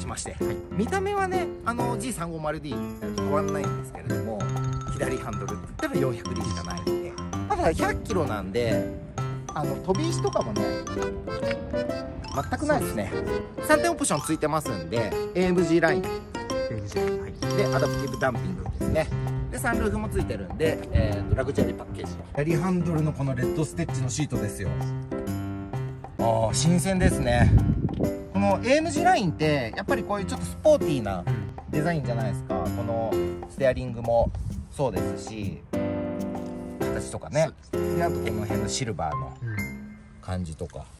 まして、見た目はねG350D 変わんないんですけれども、左ハンドルって言ったら 400D しかないんで、ただ100キロなんで飛び石とかもね全くないですね。3点オプションついてますんで AMG ラインでアダプティブダンピングですね。でサンルーフもついてるんで、ラグジュアリーパッケージ、左ハンドルのこのレッドステッチのシートですよ。ああ新鮮ですね。この AMG ラインってやっぱりこういうちょっとスポーティーなデザインじゃないですか。このステアリングもそうですし、形とかね。であとこの辺のシルバーの感じとか。